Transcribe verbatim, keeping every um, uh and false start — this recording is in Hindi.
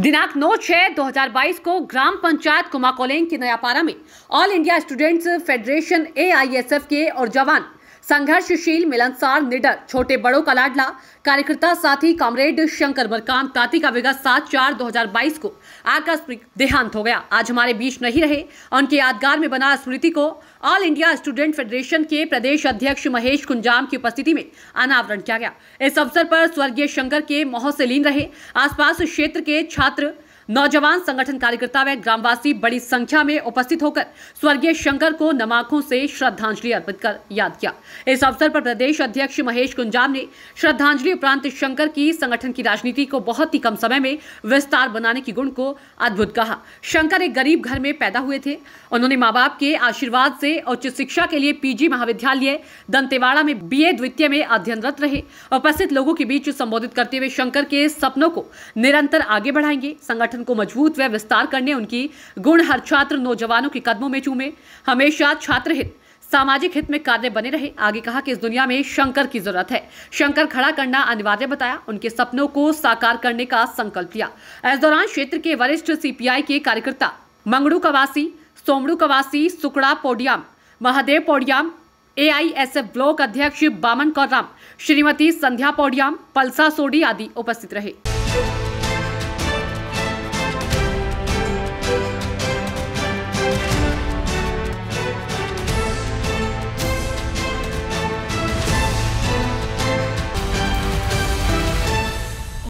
दिनांक नौ छह दो हजार बाईस को ग्राम पंचायत कुमाकोलेंग की नयापारा में all India students federation A I S F के और जवान संघर्षशील, मिलनसार, निडर, छोटे बड़ों का लाडला कार्यकर्ता साथी कॉमरेड शंकर बरकाम ताती का विगत सात चार दो हजार बाईस को आकस्मिक देहांत हो गया। आज हमारे बीच नहीं रहे। उनके यादगार में बना स्मृति को ऑल इंडिया स्टूडेंट फेडरेशन के प्रदेश अध्यक्ष महेश कुंजाम की उपस्थिति में अनावरण किया गया। इस अवसर पर स्वर्गीय शंकर के मोह से लीन रहे आसपास क्षेत्र के छात्र, नौजवान, संगठन कार्यकर्ता व ग्रामवासी बड़ी संख्या में उपस्थित होकर स्वर्गीय शंकर को नम आंखों से श्रद्धांजलि अर्पित कर याद किया। इस अवसर पर प्रदेश अध्यक्ष महेश कुंजाम ने श्रद्धांजलि उपरांत शंकर की संगठन की राजनीति को बहुत ही कम समय में विस्तार बनाने की गुण को अद्भुत कहा। शंकर एक गरीब घर में पैदा हुए थे। उन्होंने माँ बाप के आशीर्वाद से उच्च शिक्षा के लिए पीजी महाविद्यालय दंतेवाड़ा में बीए द्वितीय में अध्ययनरत रहे। उपस्थित लोगों के बीच संबोधित करते हुए शंकर के सपनों को निरंतर आगे बढ़ाएंगे, संगठन को मजबूत व विस्तार करने उनकी गुण हर छात्र नौजवानों के कदमों में चूमे, हमेशा छात्र हित, सामाजिक हित में कार्य बने रहे। आगे कहा कि इस दुनिया में शंकर की जरूरत है। शंकर खड़ा करना अनिवार्य बताया। उनके सपनों को साकार करने का संकल्प लिया। इस दौरान क्षेत्र के वरिष्ठ सी पी आई के कार्यकर्ता Mangdu Kawasi, Somdu Kawasi, Sukda Podiyam, Mahadev Podiyam, A I S F block अध्यक्ष बामन कौराम, श्रीमती संध्या पोडियाम, पलसा सोडी आदि उपस्थित रहे।